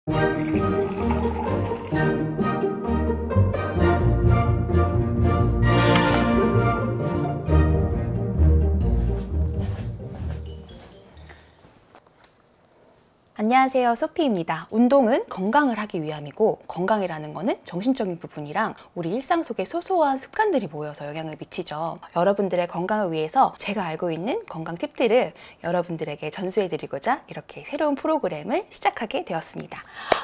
안녕하세요, 소피입니다. 운동은 건강을 하기 위함이고, 건강이라는 거는 정신적인 부분이랑 우리 일상 속의 소소한 습관들이 모여서 영향을 미치죠. 여러분들의 건강을 위해서 제가 알고 있는 건강 팁들을 여러분들에게 전수해드리고자 이렇게 새로운 프로그램을 시작하게 되었습니다.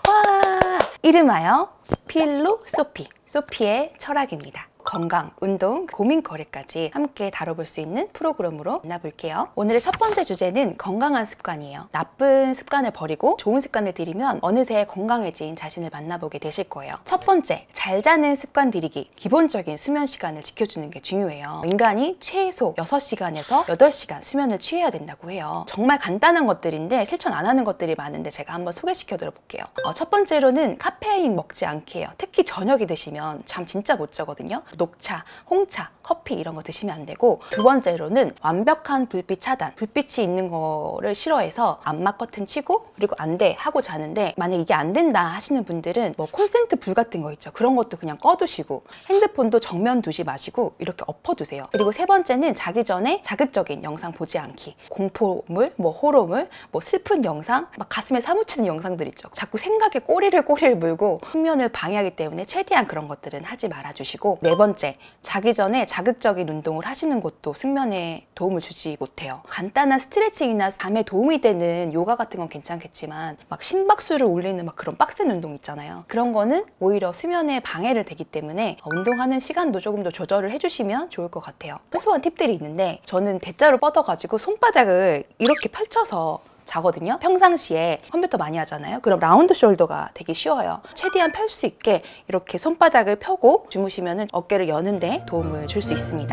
와! 이름하여 필로소피, 소피의 철학입니다. 건강, 운동, 고민거리까지 함께 다뤄볼 수 있는 프로그램으로 만나볼게요. 오늘의 첫 번째 주제는 건강한 습관이에요. 나쁜 습관을 버리고 좋은 습관을 들이면 어느새 건강해진 자신을 만나보게 되실 거예요. 첫 번째, 잘 자는 습관 들이기. 기본적인 수면 시간을 지켜주는 게 중요해요. 인간이 최소 6시간에서 8시간 수면을 취해야 된다고 해요. 정말 간단한 것들인데 실천 안 하는 것들이 많은데 제가 한번 소개시켜 드려볼게요. 첫 번째로는 카페인 먹지 않게 해요. 특히 저녁에 드시면 잠 진짜 못 자거든요. 녹차, 홍차, 커피 이런 거 드시면 안 되고, 두 번째로는 완벽한 불빛 차단. 불빛이 있는 거를 싫어해서 암막 커튼 치고 그리고 안 돼 하고 자는데, 만약 이게 안 된다 하시는 분들은 뭐 콘센트 불 같은 거 있죠. 그런 것도 그냥 꺼두시고 핸드폰도 정면 두지 마시고 이렇게 엎어두세요. 그리고 세 번째는 자기 전에 자극적인 영상 보지 않기. 공포물, 뭐 호러물, 뭐 슬픈 영상, 막 가슴에 사무치는 영상들 있죠. 자꾸 생각에 꼬리를 물고 숙면을 방해하기 때문에 최대한 그런 것들은 하지 말아주시고, 네 번째, 자기 전에 자극적인 운동을 하시는 것도 숙면에 도움을 주지 못해요. 간단한 스트레칭이나 잠에 도움이 되는 요가 같은 건 괜찮겠지만 막 심박수를 올리는 막 그런 빡센 운동 있잖아요. 그런 거는 오히려 수면에 방해를 되기 때문에 운동하는 시간도 조금 더 조절을 해주시면 좋을 것 같아요. 소소한 팁들이 있는데, 저는 대자로 뻗어가지고 손바닥을 이렇게 펼쳐서 자거든요. 평상시에 컴퓨터 많이 하잖아요. 그럼 라운드 숄더가 되게 쉬워요. 최대한 펼 수 있게 이렇게 손바닥을 펴고 주무시면 어깨를 여는데 도움을 줄 수 있습니다.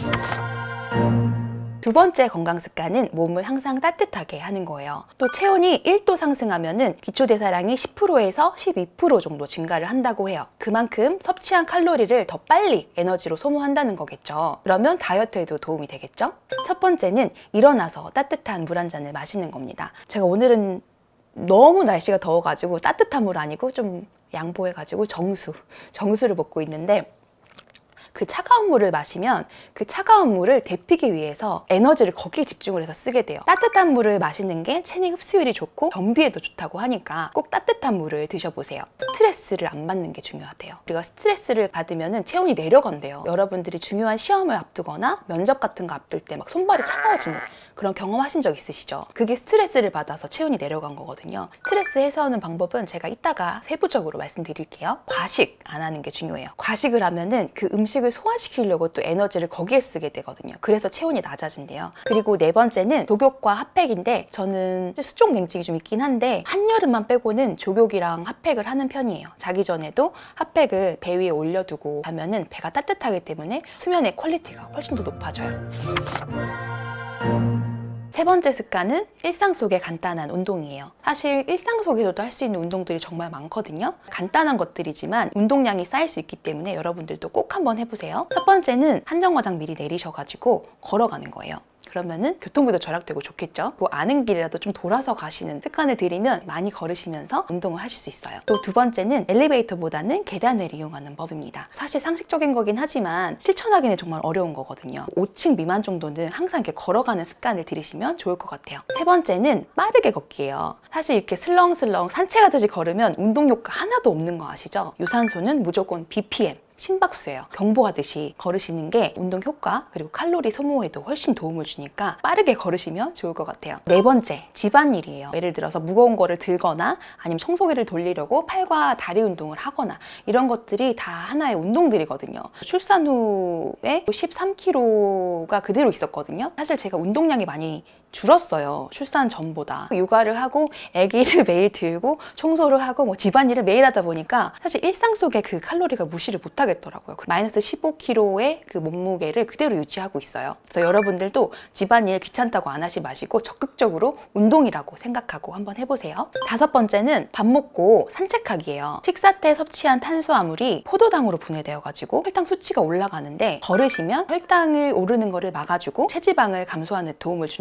두 번째 건강 습관은 몸을 항상 따뜻하게 하는 거예요. 또 체온이 1도 상승하면은 기초대사량이 10%에서 12% 정도 증가를 한다고 해요. 그만큼 섭취한 칼로리를 더 빨리 에너지로 소모한다는 거겠죠. 그러면 다이어트에도 도움이 되겠죠? 첫 번째는 일어나서 따뜻한 물 한 잔을 마시는 겁니다. 제가 오늘은 너무 날씨가 더워가지고 따뜻한 물 아니고 좀 양보해가지고 정수를 먹고 있는데, 그 차가운 물을 마시면 그 차가운 물을 데피기 위해서 에너지를 거기에 집중을 해서 쓰게 돼요. 따뜻한 물을 마시는 게 체내 흡수율이 좋고 변비에도 좋다고 하니까 꼭 따뜻한 물을 드셔보세요. 스트레스를 안 받는 게 중요하대요. 우리가 스트레스를 받으면 체온이 내려간대요. 여러분들이 중요한 시험을 앞두거나 면접 같은 거 앞둘 때 막 손발이 차가워지는 그런 경험하신 적 있으시죠? 그게 스트레스를 받아서 체온이 내려간 거거든요. 스트레스 해소하는 방법은 제가 이따가 세부적으로 말씀드릴게요. 과식 안 하는 게 중요해요. 과식을 하면은 그 음식을 소화시키려고 또 에너지를 거기에 쓰게 되거든요. 그래서 체온이 낮아진대요. 그리고 네 번째는 족욕과 핫팩인데, 저는 수족 냉증이 좀 있긴 한데 한여름만 빼고는 족욕이랑 핫팩을 하는 편이에요. 자기 전에도 핫팩을 배 위에 올려두고 자면은 배가 따뜻하기 때문에 수면의 퀄리티가 훨씬 더 높아져요. 세 번째 습관은 일상 속의 간단한 운동이에요. 사실 일상 속에서도 할 수 있는 운동들이 정말 많거든요. 간단한 것들이지만 운동량이 쌓일 수 있기 때문에 여러분들도 꼭 한번 해보세요. 첫 번째는 한정거장 미리 내리셔가지고 걸어가는 거예요. 그러면은 교통비도 절약되고 좋겠죠. 그 아는 길이라도 좀 돌아서 가시는 습관을 들이면 많이 걸으시면서 운동을 하실 수 있어요. 또 두 번째는 엘리베이터보다는 계단을 이용하는 법입니다. 사실 상식적인 거긴 하지만 실천하기는 정말 어려운 거거든요. 5층 미만 정도는 항상 이렇게 걸어가는 습관을 들이시면 좋을 것 같아요. 세 번째는 빠르게 걷기예요. 사실 이렇게 슬렁슬렁 산책하듯이 걸으면 운동 효과 하나도 없는 거 아시죠? 유산소는 무조건 BPM, 심박수예요. 경보하듯이 걸으시는 게 운동 효과 그리고 칼로리 소모에도 훨씬 도움을 주니까 빠르게 걸으시면 좋을 것 같아요. 네 번째, 집안일이에요. 예를 들어서 무거운 거를 들거나 아니면 청소기를 돌리려고 팔과 다리 운동을 하거나 이런 것들이 다 하나의 운동들이거든요. 출산 후에 13kg가 그대로 있었거든요. 사실 제가 운동량이 많이 줄었어요. 출산 전보다. 육아를 하고 아기를 매일 들고 청소를 하고 뭐 집안일을 매일 하다 보니까 사실 일상 속에 그 칼로리가 무시를 못 하겠더라고요. 마이너스 15kg의 그 몸무게를 그대로 유지하고 있어요. 그래서 여러분들도 집안일 귀찮다고 안 하지 마시고 적극적으로 운동이라고 생각하고 한번 해보세요. 다섯 번째는 밥 먹고 산책하기예요. 식사 때 섭취한 탄수화물이 포도당으로 분해되어 가지고 혈당 수치가 올라가는데 걸으시면 혈당을 오르는 거를 막아주고 체지방을 감소하는 도움을 준다고 해요.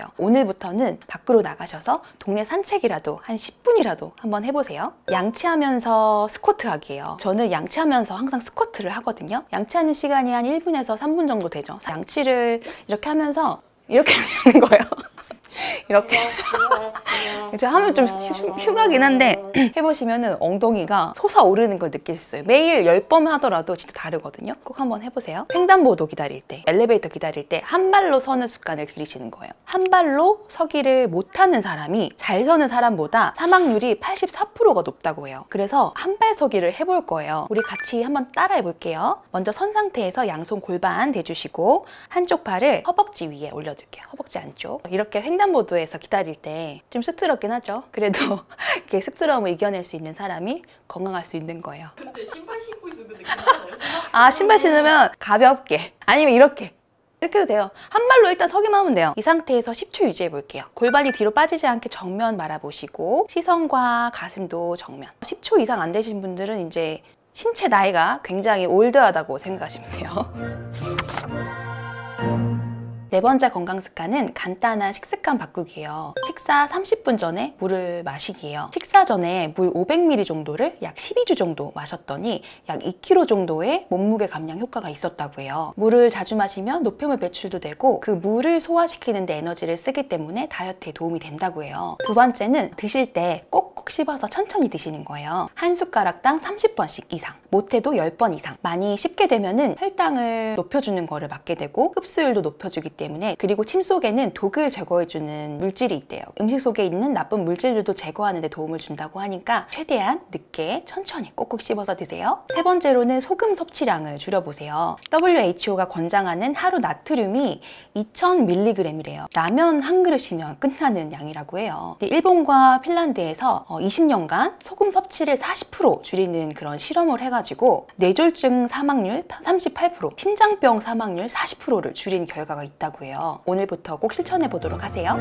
오늘부터는 밖으로 나가셔서 동네 산책이라도 한 10분이라도 한번 해보세요. 양치하면서 스쿼트 하기예요. 저는 양치하면서 항상 스쿼트를 하거든요. 양치하는 시간이 한 1분에서 3분 정도 되죠. 양치를 이렇게 하면서 이렇게 하는 거예요. 이렇게 제가 하면 좀 흉하긴 한데 해보시면은 엉덩이가 솟아오르는 걸 느낄 수 있어요. 매일 10번 하더라도 진짜 다르거든요. 꼭 한번 해보세요. 횡단보도 기다릴 때, 엘리베이터 기다릴 때 한 발로 서는 습관을 들이시는 거예요. 한 발로 서기를 못하는 사람이 잘 서는 사람보다 사망률이 84%가 높다고 해요. 그래서 한 발 서기를 해볼 거예요. 우리 같이 한번 따라해 볼게요. 먼저 선 상태에서 양손 골반 대주시고 한쪽 발을 허벅지 위에 올려둘게요. 허벅지 안쪽. 이렇게 횡단보도에서 기다릴 때 좀 쑥스럽긴 하죠. 그래도 이렇게 쑥스러움을 이겨낼 수 있는 사람이 건강할 수 있는 거예요. 근데 신발 신고 있었는데 괜찮아요? 아, 신발 신으면 가볍게, 아니면 이렇게 해도 돼요. 한 발로 일단 서기만 하면 돼요. 이 상태에서 10초 유지해 볼게요. 골반이 뒤로 빠지지 않게 정면 바라보시고 시선과 가슴도 정면. 10초 이상 안 되신 분들은 이제 신체 나이가 굉장히 올드하다고 생각하시면 돼요. 네 번째 건강 습관은 간단한 식습관 바꾸기예요. 식사 30분 전에 물을 마시기예요. 식사 전에 물 500ml 정도를 약 12주 정도 마셨더니 약 2kg 정도의 몸무게 감량 효과가 있었다고 해요. 물을 자주 마시면 노폐물 배출도 되고 그 물을 소화시키는 데 에너지를 쓰기 때문에 다이어트에 도움이 된다고 해요. 두 번째는 드실 때 꼭꼭 씹어서 천천히 드시는 거예요. 한 숟가락당 30번씩 이상, 못해도 10번 이상. 많이 씹게 되면은 혈당을 높여주는 거를 막게 되고 흡수율도 높여주기 때문에, 그리고 침 속에는 독을 제거해주는 물질이 있대요. 음식 속에 있는 나쁜 물질들도 제거하는 데 도움을 준다고 하니까 최대한 늦게 천천히 꼭꼭 씹어서 드세요. 세 번째로는 소금 섭취량을 줄여보세요. WHO가 권장하는 하루 나트륨이 2000mg이래요. 라면 한 그릇이면 끝나는 양이라고 해요. 일본과 핀란드에서 20년간 소금 섭취를 40% 줄이는 그런 실험을 해가지고 뇌졸중 사망률 38%, 심장병 사망률 40%를 줄인 결과가 있다고 해요. 오늘부터 꼭 실천해 보도록 하세요.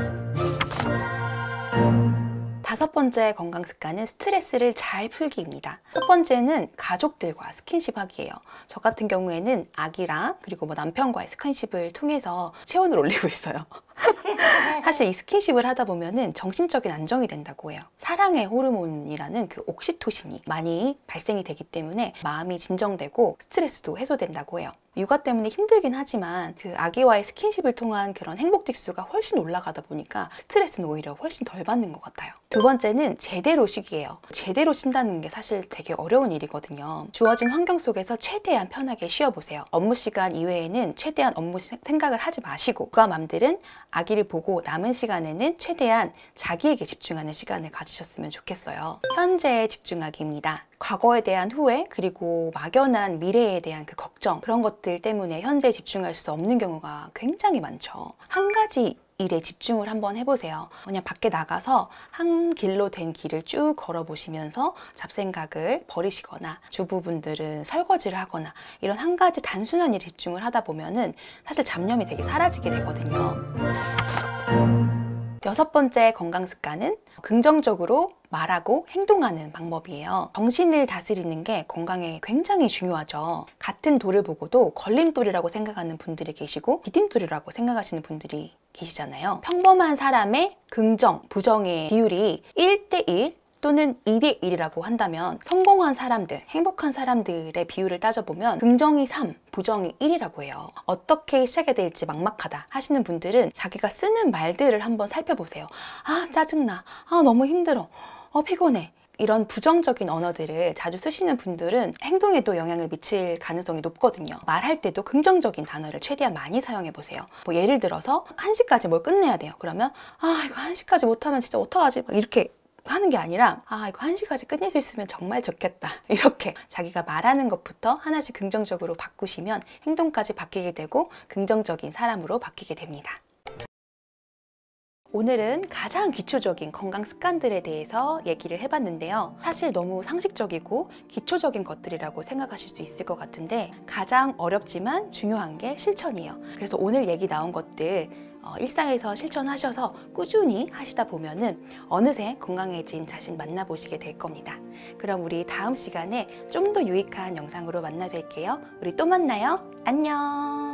다섯 번째 건강 습관은 스트레스를 잘 풀기입니다. 첫 번째는 가족들과 스킨십 하기예요. 저 같은 경우에는 아기랑 그리고 남편과의 스킨십을 통해서 체온을 올리고 있어요. 사실 이 스킨십을 하다 보면은 정신적인 안정이 된다고 해요. 사랑의 호르몬이라는 그 옥시토신이 많이 발생이 되기 때문에 마음이 진정되고 스트레스도 해소된다고 해요. 육아 때문에 힘들긴 하지만 그 아기와의 스킨십을 통한 그런 행복 지수가 훨씬 올라가다 보니까 스트레스는 오히려 훨씬 덜 받는 것 같아요. 두 번째는 제대로 쉬기예요. 제대로 쉰다는 게 사실 되게 어려운 일이거든요. 주어진 환경 속에서 최대한 편하게 쉬어보세요. 업무 시간 이외에는 최대한 업무 생각을 하지 마시고, 육아맘들은 아기를 보고 남은 시간에는 최대한 자기에게 집중하는 시간을 가지셨으면 좋겠어요. 현재에 집중하기입니다. 과거에 대한 후회, 그리고 막연한 미래에 대한 그 걱정, 그런 것들 때문에 현재에 집중할 수 없는 경우가 굉장히 많죠. 한 가지 일에 집중을 한번 해보세요. 그냥 밖에 나가서 한 길로 된 길을 쭉 걸어보시면서 잡생각을 버리시거나, 주부분들은 설거지를 하거나, 이런 한 가지 단순한 일에 집중을 하다 보면은 사실 잡념이 되게 사라지게 되거든요. 여섯 번째 건강 습관은 긍정적으로 말하고 행동하는 방법이에요. 정신을 다스리는 게 건강에 굉장히 중요하죠. 같은 돌을 보고도 걸림돌이라고 생각하는 분들이 계시고 디딤돌이라고 생각하시는 분들이 계시잖아요. 평범한 사람의 긍정, 부정의 비율이 1대1 또는 2대1이라고 한다면, 성공한 사람들, 행복한 사람들의 비율을 따져보면 긍정이 3, 부정이 1이라고 해요. 어떻게 시작해야 될지 막막하다 하시는 분들은 자기가 쓰는 말들을 한번 살펴보세요. 아, 짜증나. 아, 너무 힘들어. 피곤해. 이런 부정적인 언어들을 자주 쓰시는 분들은 행동에도 영향을 미칠 가능성이 높거든요. 말할 때도 긍정적인 단어를 최대한 많이 사용해 보세요. 예를 들어서 1시까지 뭘 끝내야 돼요. 그러면 이거 1시까지 못하면 진짜 어떡하지? 막 이렇게 하는 게 아니라 이거 1시까지 끝낼 수 있으면 정말 좋겠다. 이렇게 자기가 말하는 것부터 하나씩 긍정적으로 바꾸시면 행동까지 바뀌게 되고 긍정적인 사람으로 바뀌게 됩니다. 오늘은 가장 기초적인 건강 습관들에 대해서 얘기를 해봤는데요. 사실 너무 상식적이고 기초적인 것들이라고 생각하실 수 있을 것 같은데, 가장 어렵지만 중요한 게 실천이에요. 그래서 오늘 얘기 나온 것들 일상에서 실천하셔서 꾸준히 하시다 보면은 어느새 건강해진 자신 만나보시게 될 겁니다. 그럼 우리 다음 시간에 좀 더 유익한 영상으로 만나 뵐게요. 우리 또 만나요. 안녕.